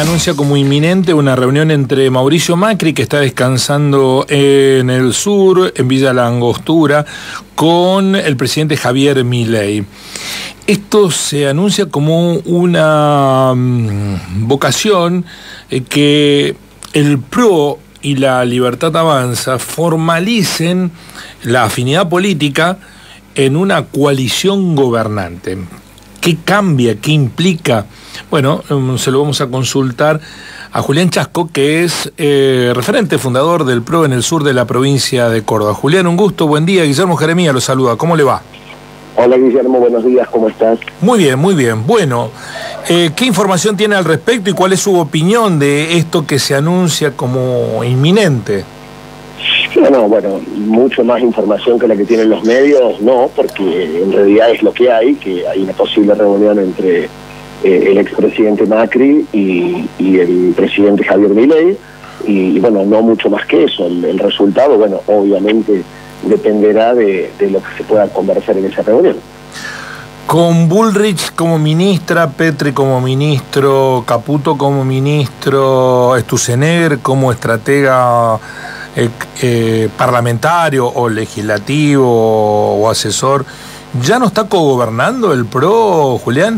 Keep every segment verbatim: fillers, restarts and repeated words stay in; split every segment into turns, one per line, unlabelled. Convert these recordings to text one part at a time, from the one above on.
anuncia como inminente una reunión entre Mauricio Macri, que está descansando en el sur, en Villa La Angostura, con el presidente Javier Milei. Esto se anuncia como una um, vocación eh, que el P R O y la Libertad Avanza formalicen la afinidad política en una coalición gobernante. ¿Qué cambia? ¿Qué implica? Bueno, se lo vamos a consultar a Julián Chasco, que es eh, referente fundador del P R O en el sur de la provincia de Córdoba. Julián, un gusto, buen día. Guillermo Jeremía lo saluda. ¿Cómo le va?
Hola Guillermo, buenos días, ¿cómo estás?
Muy bien, muy bien. Bueno, eh, ¿qué información tiene al respecto y cuál es su opinión de esto que se anuncia como inminente?
No, no, bueno, mucho más información que la que tienen los medios, no, porque en realidad es lo que hay, que hay una posible reunión entre eh, el expresidente Macri y, y el presidente Javier Milei, y, y bueno, no mucho más que eso. El, el resultado, bueno, obviamente dependerá de, de lo que se pueda conversar en esa reunión.
Con Bullrich como ministra, Petri como ministro, Caputo como ministro, Sturzenegger como estratega eh, eh, parlamentario o legislativo o asesor, ¿ya no está cogobernando el P R O, Julián?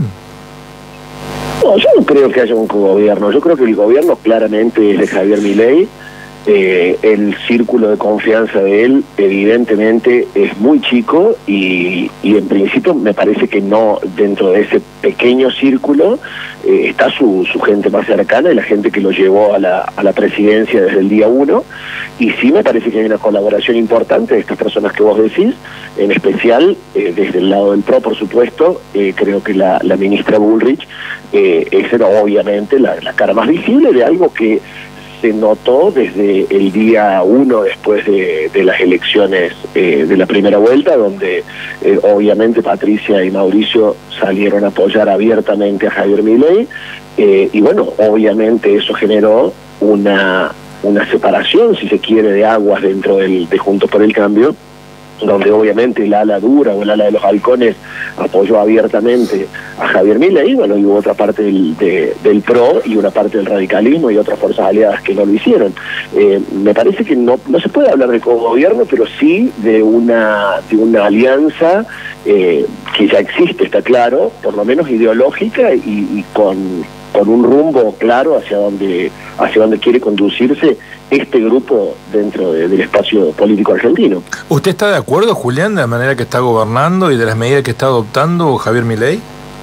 No, yo no creo que haya un cogobierno. Yo creo que el gobierno claramente es de Javier Milei. Eh, el círculo de confianza de él evidentemente es muy chico y, y en principio me parece que no, dentro de ese pequeño círculo eh, está su, su gente más cercana y la gente que lo llevó a la, a la presidencia desde el día uno, y sí me parece que hay una colaboración importante de estas personas que vos decís, en especial eh, desde el lado del P R O, por supuesto. Eh, creo que la, la ministra Bullrich eh, es obviamente la, la cara más visible de algo que se notó desde el día uno después de, de las elecciones eh, de la primera vuelta, donde eh, obviamente Patricia y Mauricio salieron a apoyar abiertamente a Javier Milei, eh, y bueno, obviamente eso generó una, una separación, si se quiere, de aguas dentro del, de Juntos por el Cambio, donde obviamente el ala dura o el ala de los halcones apoyó abiertamente a Javier Milei, y bueno, y hubo otra parte del, de, del P R O y una parte del radicalismo y otras fuerzas aliadas que no lo hicieron. Eh, me parece que no, no se puede hablar de cogobierno, pero sí de una, de una alianza eh, que ya existe, está claro, por lo menos ideológica y, y con, con un rumbo claro hacia donde, hacia donde quiere conducirse este grupo dentro de, del espacio político argentino.
¿Usted está de acuerdo, Julián, de la manera que está gobernando y de las medidas que está adoptando Javier Milei?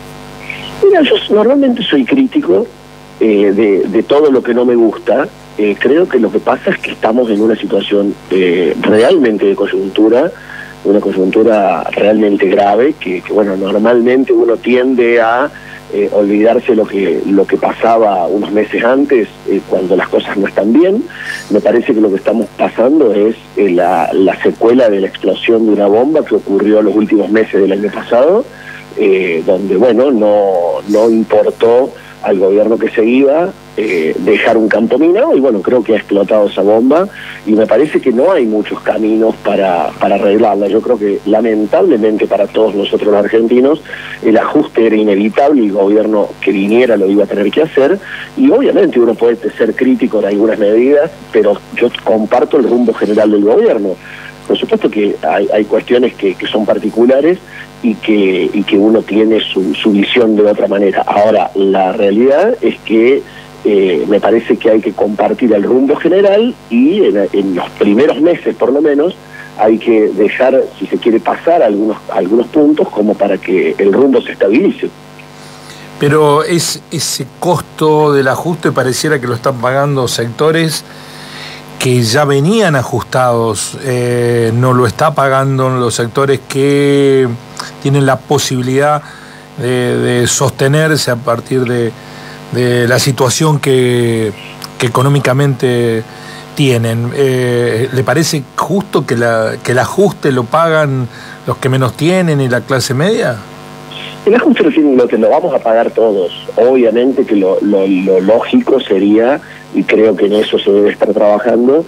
Mira, yo normalmente soy crítico eh, de, de todo lo que no me gusta. Eh, creo que lo que pasa es que estamos en una situación eh, realmente de coyuntura, una coyuntura realmente grave, que, que bueno, normalmente uno tiende a Eh, olvidarse lo que lo que pasaba unos meses antes, eh, cuando las cosas no están bien. Me parece que lo que estamos pasando es eh, la, la secuela de la explosión de una bomba que ocurrió los últimos meses del año pasado, eh, donde bueno, no, no importó al gobierno que se iba eh, dejar un campo minado, y bueno, creo que ha explotado esa bomba y me parece que no hay muchos caminos para, para arreglarla. Yo creo que lamentablemente para todos nosotros los argentinos el ajuste era inevitable y el gobierno que viniera lo iba a tener que hacer, y obviamente uno puede ser crítico de algunas medidas, pero yo comparto el rumbo general del gobierno. Por supuesto que hay, hay cuestiones que, que son particulares y que, y que uno tiene su, su visión de otra manera. Ahora, la realidad es que eh, me parece que hay que compartir el rumbo general y en, en los primeros meses, por lo menos, hay que dejar, si se quiere, pasar algunos, algunos puntos como para que el rumbo se estabilice.
Pero es, ese costo del ajuste pareciera que lo están pagando sectores que ya venían ajustados, eh, no lo está pagando los sectores que tienen la posibilidad de, de sostenerse a partir de, de la situación que, que económicamente tienen. Eh, ¿Le parece justo que, la, que el ajuste lo pagan los que menos tienen y la clase media?
El ajuste lo, tienen, lo que lo vamos a pagar todos. Obviamente que lo, lo, lo lógico sería, y creo que en eso se debe estar trabajando,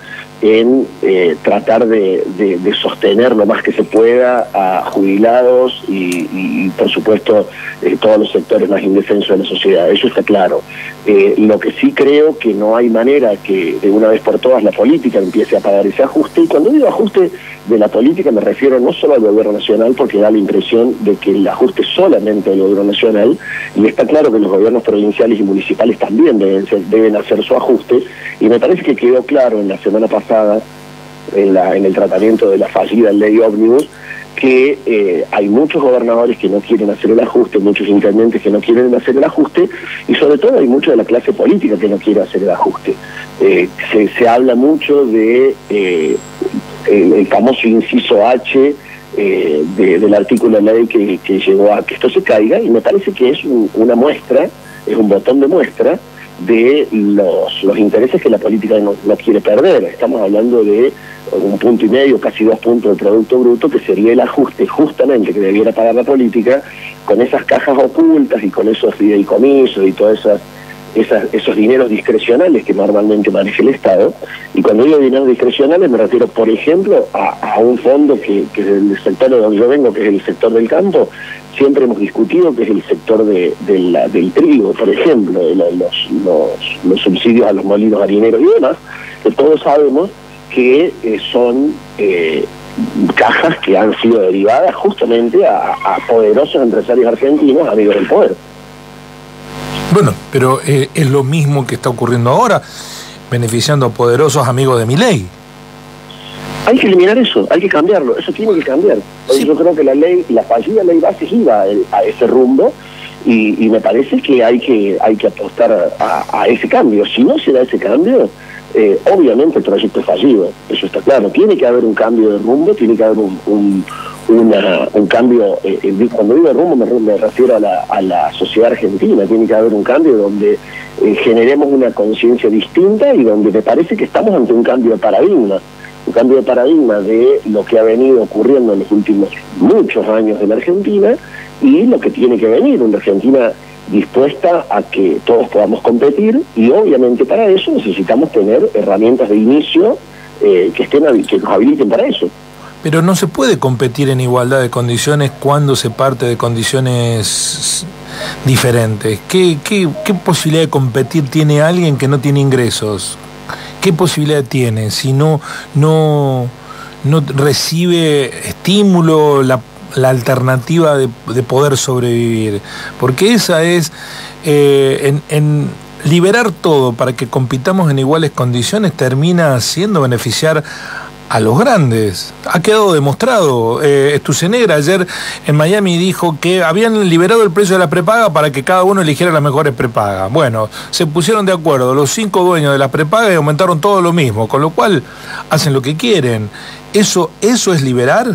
en eh, tratar de, de, de sostener lo más que se pueda a jubilados y, y por supuesto, eh, todos los sectores más indefensos de la sociedad. Eso está claro. Eh, lo que sí creo que no hay manera que de una vez por todas la política empiece a pagar ese ajuste, y cuando digo ajuste de la política me refiero no solo al gobierno nacional, porque da la impresión de que el ajuste solamente del gobierno nacional, y está claro que los gobiernos provinciales y municipales también deben, ser, deben hacer su ajuste, y me parece que quedó claro en la semana pasada, en, la, en el tratamiento de la fallida ley ómnibus, que eh, hay muchos gobernadores que no quieren hacer el ajuste, muchos intendentes que no quieren hacer el ajuste, y sobre todo hay mucha de la clase política que no quiere hacer el ajuste. Eh, se, se habla mucho de eh, el, el famoso inciso H eh, de, del artículo de ley que, que llevó a que esto se caiga, y me parece que es un, una muestra, es un botón de muestra de los, los intereses que la política no, no quiere perder. Estamos hablando de un punto y medio, casi dos puntos del Producto Bruto, que sería el ajuste justamente que debiera pagar la política, con esas cajas ocultas y con esos fideicomisos y todas esas, esas esos dineros discrecionales que normalmente maneja el Estado. Y cuando digo dineros discrecionales me refiero, por ejemplo, a, a un fondo que, que es el sector de donde yo vengo, que es el sector del campo. Siempre hemos discutido que es el sector de, de la, del trigo, por ejemplo, de la, los, los, los subsidios a los molinos harineros y demás, que todos sabemos que eh, son eh, cajas que han sido derivadas justamente a, a poderosos empresarios argentinos, amigos del poder.
Bueno, pero eh, es lo mismo que está ocurriendo ahora, beneficiando a poderosos amigos de Milei.
Hay que eliminar eso, hay que cambiarlo, eso tiene que cambiar. Sí. Yo creo que la ley, la fallida ley base iba a, a ese rumbo, y, y me parece que hay que hay que apostar a, a ese cambio. Si no se da ese cambio, eh, obviamente el proyecto es fallido, eso está claro. Tiene que haber un cambio de rumbo, tiene que haber un, un, una, un cambio, eh, cuando digo rumbo me, me refiero a la, a la sociedad argentina, tiene que haber un cambio donde eh, generemos una conciencia distinta y donde me parece que estamos ante un cambio de paradigma. Un cambio de paradigma de lo que ha venido ocurriendo en los últimos muchos años en la Argentina y lo que tiene que venir, una Argentina dispuesta a que todos podamos competir, y obviamente para eso necesitamos tener herramientas de inicio eh, que estén que nos habiliten para eso.
Pero no se puede competir en igualdad de condiciones cuando se parte de condiciones diferentes. ¿Qué, qué, qué posibilidad de competir tiene alguien que no tiene ingresos? ¿Qué posibilidad tiene si no, no, no recibe estímulo, la, la alternativa de, de poder sobrevivir? Porque esa es, eh, en, en liberar todo para que compitamos en iguales condiciones termina haciendo beneficiar a los grandes. Ha quedado demostrado. Eh, Sturzenegger ayer en Miami dijo que habían liberado el precio de la prepaga para que cada uno eligiera las mejores prepagas. Bueno, se pusieron de acuerdo los cinco dueños de las prepagas y aumentaron todo lo mismo, con lo cual hacen lo que quieren. ¿Eso, eso es liberar?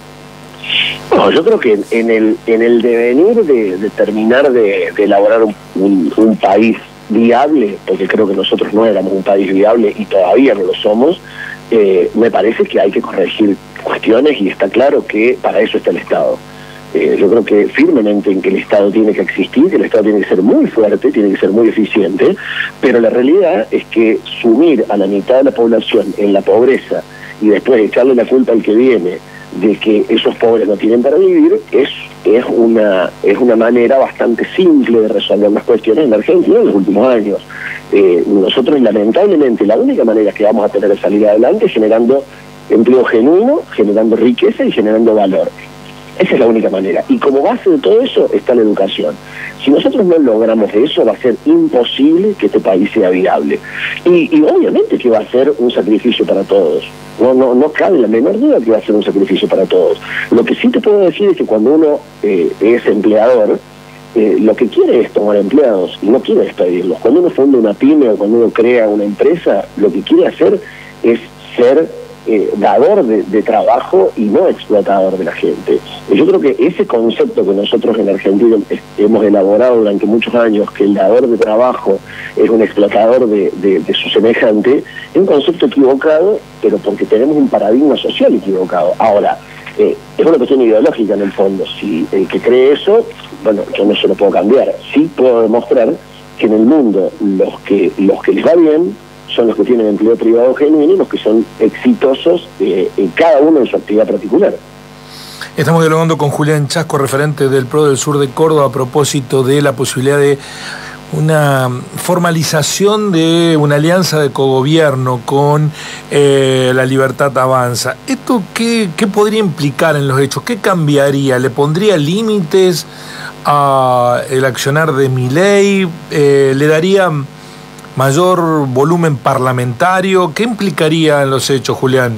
No, yo creo que en el, en el devenir de, de terminar de, de elaborar un, un, un país viable, porque creo que nosotros no éramos un país viable y todavía no lo somos, Eh, me parece que hay que corregir cuestiones, y está claro que para eso está el Estado. Eh, yo creo que firmemente en que el Estado tiene que existir, que el Estado tiene que ser muy fuerte, tiene que ser muy eficiente, pero la realidad es que sumir a la mitad de la población en la pobreza y después echarle la culpa al que viene de que esos pobres no tienen para vivir es, es, una, es una manera bastante simple de resolver las cuestiones en Argentina en los últimos años. Eh, nosotros lamentablemente la única manera que vamos a tener de salir adelante es generando empleo genuino, generando riqueza y generando valor. Esa es la única manera. Y como base de todo eso está la educación. Si nosotros no logramos eso, va a ser imposible que este país sea viable. Y, y obviamente que va a ser un sacrificio para todos. No, no, no cabe la menor duda que va a ser un sacrificio para todos. Lo que sí te puedo decir es que cuando uno eh, es empleador, eh, lo que quiere es tomar empleados y no quiere despedirlos. Cuando uno funda una pyme o cuando uno crea una empresa, lo que quiere hacer es ser Eh, dador de, de trabajo y no explotador de la gente. Y yo creo que ese concepto que nosotros en Argentina hemos elaborado durante muchos años, que el dador de trabajo es un explotador de, de, de su semejante, es un concepto equivocado, pero porque tenemos un paradigma social equivocado. Ahora, eh, es una cuestión ideológica en el fondo. Si el que cree eso, bueno, yo no se lo puedo cambiar. Sí puedo demostrar que en el mundo los que, los que les va bien son los que tienen empleo privado genuino y los que son exitosos eh, en cada uno en su actividad particular.
Estamos dialogando con Julián Chasco, referente del P R O del Sur de Córdoba, a propósito de la posibilidad de una formalización de una alianza de cogobierno con eh, La Libertad Avanza. ¿Esto qué, qué podría implicar en los hechos? ¿Qué cambiaría? ¿Le pondría límites al accionar de Milei? Eh, ¿Le daría mayor volumen parlamentario? ¿Qué implicaría en los hechos, Julián?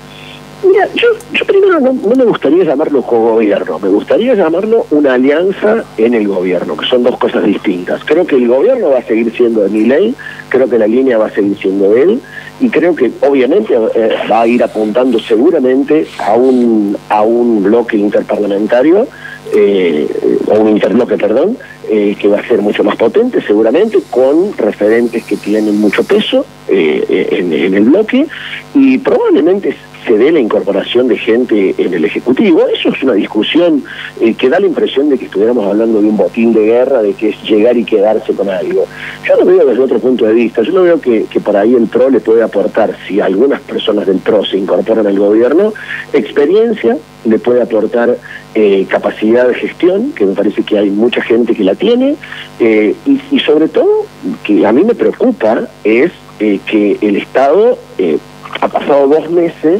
Mira, yo, yo primero no, no me gustaría llamarlo cogobierno, me gustaría llamarlo una alianza en el gobierno, que son dos cosas distintas. Creo que el gobierno va a seguir siendo de Milei, creo que la línea va a seguir siendo de él, y creo que obviamente eh, va a ir apuntando seguramente a un, a un bloque interparlamentario, eh, o un interbloque, perdón, eh, que va a ser mucho más potente seguramente, con referentes que tienen mucho peso eh, en, en el bloque, y probablemente se dé la incorporación de gente en el Ejecutivo. Eso es una discusión eh, que da la impresión de que estuviéramos hablando de un botín de guerra, de que es llegar y quedarse con algo. Yo lo veo desde otro punto de vista. Yo lo veo que, que por ahí el P R O le puede aportar, si algunas personas del P R O se incorporan al gobierno, experiencia, le puede aportar eh, capacidad de gestión, que me parece que hay mucha gente que la tiene, eh, y, y sobre todo, que a mí me preocupa, es eh, que el Estado eh, ha pasado dos meses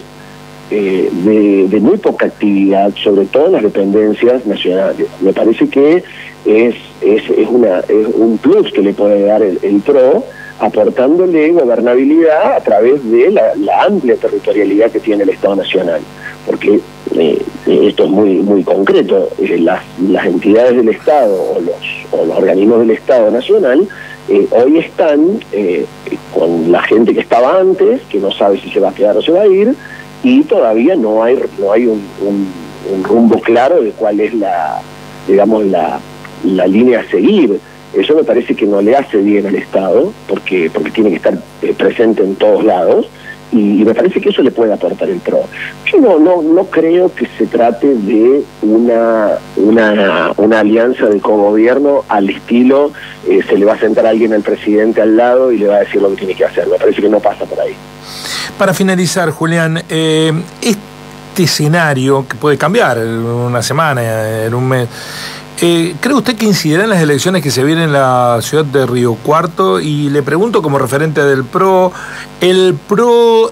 Eh, de, de muy poca actividad, sobre todo en las dependencias nacionales. Me parece que es, es, es, una, es un plus que le puede dar el, el P R O, aportándole gobernabilidad a través de la, la amplia territorialidad que tiene el Estado Nacional. Porque eh, esto es muy, muy concreto. Eh, las, las entidades del Estado o los, o los organismos del Estado Nacional eh, hoy están eh, con la gente que estaba antes, que no sabe si se va a quedar o se va a ir, y todavía no hay no hay un, un, un rumbo claro de cuál es la, digamos, la, la línea a seguir. Eso me parece que no le hace bien al Estado, porque porque tiene que estar eh, presente en todos lados, y, y me parece que eso le puede aportar el P R O. Yo no no no creo que se trate de una una, una alianza de cogobierno al estilo eh, se le va a sentar a alguien al presidente al lado y le va a decir lo que tiene que hacer. Me parece que no pasa por ahí.
Para finalizar, Julián, eh, este escenario que puede cambiar en una semana, en un mes, eh, ¿cree usted que incidirá en las elecciones que se vienen en la ciudad de Río Cuarto? Y le pregunto como referente del P R O, ¿el P R O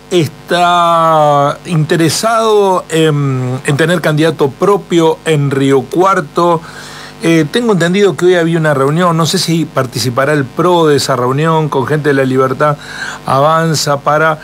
está interesado en, en tener candidato propio en Río Cuarto? Eh, tengo entendido que hoy había una reunión, no sé si participará el P R O de esa reunión con gente de La Libertad Avanza para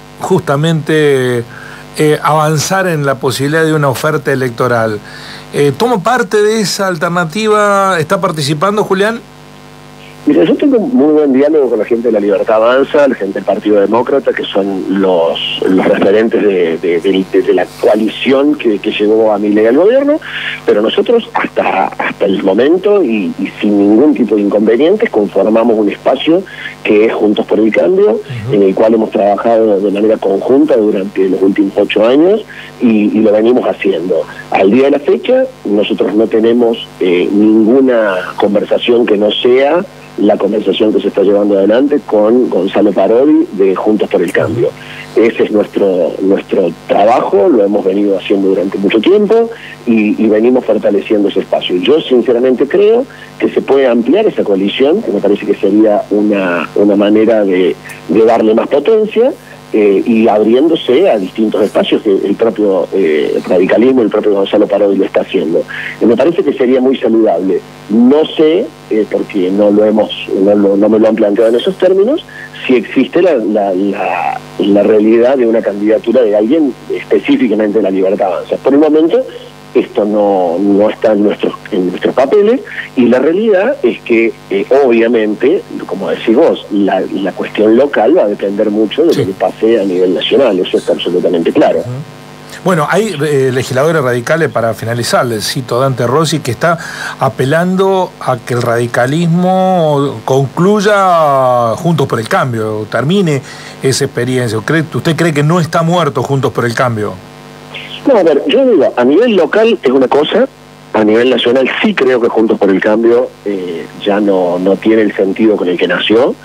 justamente eh, avanzar en la posibilidad de una oferta electoral. Eh, ¿Toma parte de esa alternativa? ¿Está participando, Julián?
Mira, yo tengo muy buen diálogo con la gente de La Libertad Avanza, la gente del Partido Demócrata, que son los, los referentes de, de, de, de la coalición que, que llevó a Milei al gobierno, pero nosotros hasta, hasta el momento y, y sin ningún tipo de inconvenientes conformamos un espacio que es Juntos por el Cambio, uh-huh. en el cual hemos trabajado de manera conjunta durante los últimos ocho años y, y lo venimos haciendo. Al día de la fecha, nosotros no tenemos eh, ninguna conversación que no sea la conversación que se está llevando adelante con Gonzalo Parodi de Juntos por el Cambio. Ese es nuestro nuestro trabajo, lo hemos venido haciendo durante mucho tiempo y, y venimos fortaleciendo ese espacio. Yo sinceramente creo que se puede ampliar esa coalición, que me parece que sería una, una manera de, de darle más potencia, Eh, y abriéndose a distintos espacios que el propio eh, radicalismo, el propio Gonzalo Parodi lo está haciendo. Y me parece que sería muy saludable. No sé, eh, porque no lo hemos, no, lo, no me lo han planteado en esos términos, si existe la, la, la, la realidad de una candidatura de alguien específicamente de La Libertad Avanza. Por el momento, esto no, no está en nuestros, en nuestros papeles, y la realidad es que eh, obviamente, como decís vos, la, la cuestión local va a depender mucho de sí. lo que pase a nivel nacional, eso está absolutamente claro.
Uh-huh. Bueno, hay eh, legisladores radicales, para finalizar, les cito Dante Rossi, que está apelando a que el radicalismo concluya Juntos por el Cambio, termine esa experiencia. ¿Usted cree que no está muerto Juntos por el Cambio?
No, a ver, yo digo, a nivel local es una cosa, a nivel nacional sí creo que Juntos por el Cambio eh, ya no, no tiene el sentido con el que nació.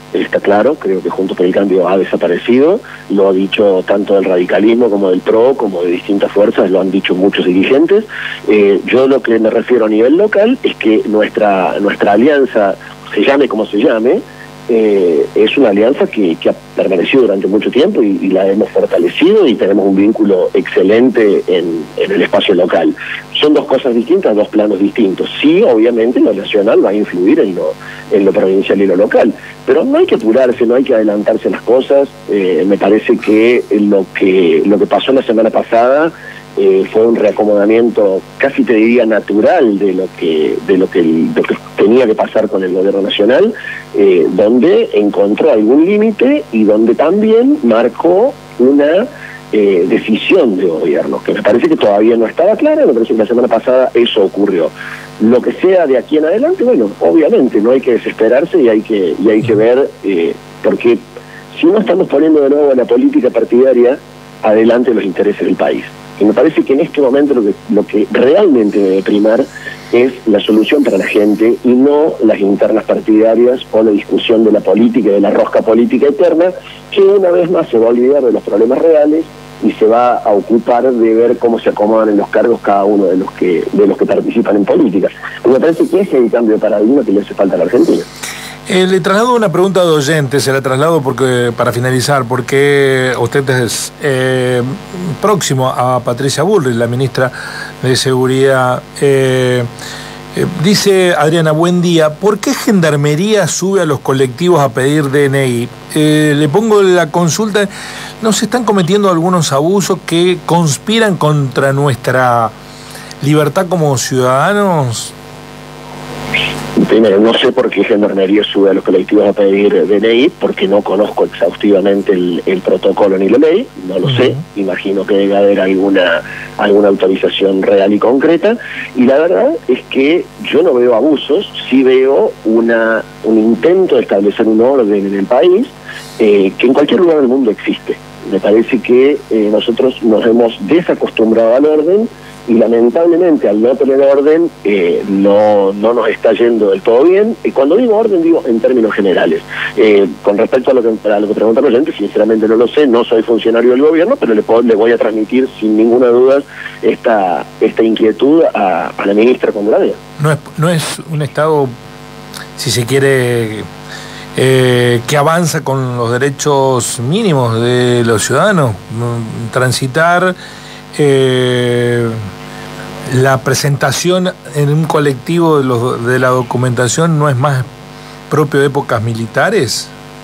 está claro, creo que Juntos por el Cambio ha desaparecido, lo ha dicho tanto del radicalismo como del P R O, como de distintas fuerzas, lo han dicho muchos dirigentes. Eh, yo lo que me refiero a nivel local es que nuestra, nuestra alianza, se llame como se llame, Eh, es una alianza que, que ha permanecido durante mucho tiempo y, y la hemos fortalecido y tenemos un vínculo excelente en, en el espacio local. Son dos cosas distintas, dos planos distintos. Sí, obviamente lo nacional va a influir en lo, en lo provincial y lo local, pero no hay que apurarse, no hay que adelantarse a las cosas. Eh, me parece que lo que lo que pasó la semana pasada Eh, fue un reacomodamiento, casi te diría natural, de lo que de lo que, de lo que tenía que pasar con el gobierno nacional, eh, donde encontró algún límite y donde también marcó una eh, decisión de gobierno, que me parece que todavía no estaba clara. Me parece que la semana pasada eso ocurrió. Lo que sea de aquí en adelante, bueno, obviamente no hay que desesperarse y hay que, y hay que ver, eh, porque si no estamos poniendo de nuevo la política partidaria adelante los intereses del país. Y me parece que en este momento lo que, lo que realmente debe primar es la solución para la gente y no las internas partidarias o la discusión de la política y de la rosca política eterna, que una vez más se va a olvidar de los problemas reales y se va a ocupar de ver cómo se acomodan en los cargos cada uno de los que de los que participan en política. Y me parece que ese es el cambio de paradigma que le hace falta a la Argentina.
Eh, le traslado una pregunta de oyente, se la traslado porque, para finalizar, porque usted es eh, próximo a Patricia Bullrich, la ministra de Seguridad. Eh, eh, dice Adriana, buen día, ¿por qué Gendarmería sube a los colectivos a pedir D N I? Eh, le pongo la consulta, ¿no se están cometiendo algunos abusos que conspiran contra nuestra libertad como ciudadanos?
Primero, no sé por qué Gendarmería sube a los colectivos a pedir D N I, porque no conozco exhaustivamente el, el protocolo ni la ley, no lo uh-huh. sé, imagino que debe haber alguna, alguna autorización real y concreta, y la verdad es que yo no veo abusos, sí veo una, un intento de establecer un orden en el país eh, que en cualquier lugar del mundo existe. Me parece que eh, nosotros nos hemos desacostumbrado al orden, y lamentablemente al no tener orden eh, no, no nos está yendo del todo bien. Y cuando digo orden digo en términos generales. Eh, con respecto a lo que, a lo que pregunta el oyente, sinceramente no lo sé, no soy funcionario del gobierno, pero le, puedo, le voy a transmitir sin ninguna duda esta, esta inquietud a, a la ministra cuando la vea.
No es, no es un Estado, si se quiere, eh, que avanza con los derechos mínimos de los ciudadanos, transitar... Eh, la presentación en un colectivo de, los, de la documentación no es más propio de épocas militares.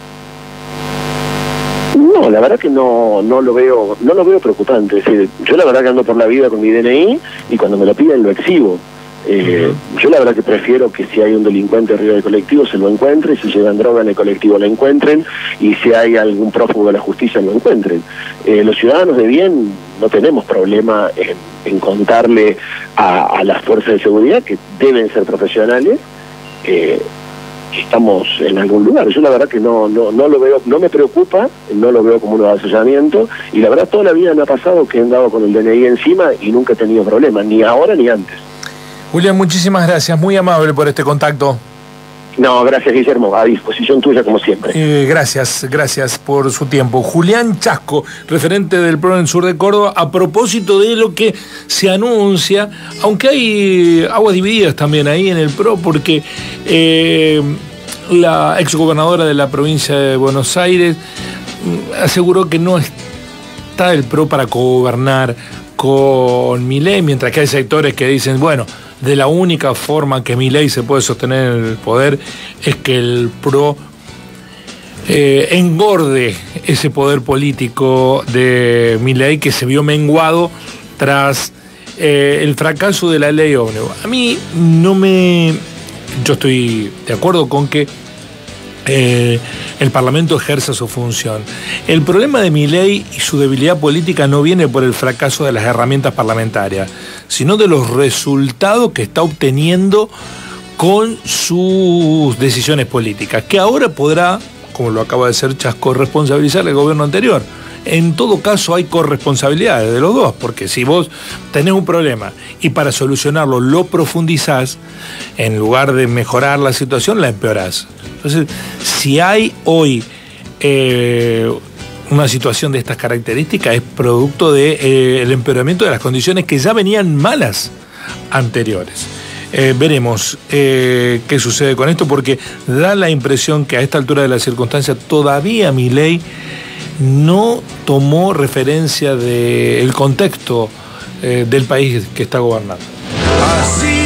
No, la verdad que no, no lo veo, no lo veo preocupante. Es decir, yo la verdad que ando por la vida con mi D N I y cuando me lo piden lo exhibo. Eh, uh-huh. Yo la verdad que prefiero que si hay un delincuente arriba del colectivo se lo encuentre, si llevan droga en el colectivo lo encuentren, y si hay algún prófugo de la justicia lo encuentren. Eh, los ciudadanos de bien no tenemos problema en, en contarle a, a las fuerzas de seguridad, que deben ser profesionales, eh, que estamos en algún lugar. Yo la verdad que no, no, no lo veo, no me preocupa, no lo veo como un avasallamiento, y la verdad toda la vida me ha pasado que he andado con el D N I encima y nunca he tenido problemas, ni ahora ni antes.
Julián, muchísimas gracias, muy amable por este contacto.
No, gracias Guillermo, a disposición tuya como siempre.
Eh, gracias, gracias por su tiempo. Julián Chasco, referente del P R O en el sur de Córdoba, a propósito de lo que se anuncia, aunque hay aguas divididas también ahí en el P R O, porque eh, la exgobernadora de la provincia de Buenos Aires aseguró que no está el P R O para gobernar con Milei, mientras que hay sectores que dicen, bueno, de la única forma que Milei se puede sostener en el poder es que el P R O eh, engorde ese poder político de Milei, que se vio menguado tras eh, el fracaso de la ley ómnibus. A mí no me... Yo estoy de acuerdo con que Eh, el Parlamento ejerza su función. El problema de Milei y su debilidad política no viene por el fracaso de las herramientas parlamentarias, sino de los resultados que está obteniendo con sus decisiones políticas, que ahora podrá, como lo acaba de hacer Chasco, responsabilizar al gobierno anterior. En todo caso hay corresponsabilidades de los dos, porque si vos tenés un problema y para solucionarlo lo profundizás, en lugar de mejorar la situación la empeorás. Entonces, si hay hoy eh, una situación de estas características, es producto del de, eh, empeoramiento de las condiciones que ya venían malas anteriores. Eh, veremos eh, qué sucede con esto, porque da la impresión que a esta altura de la circunstancia todavía Milei no tomó referencia del contexto eh, del país que está gobernando. Así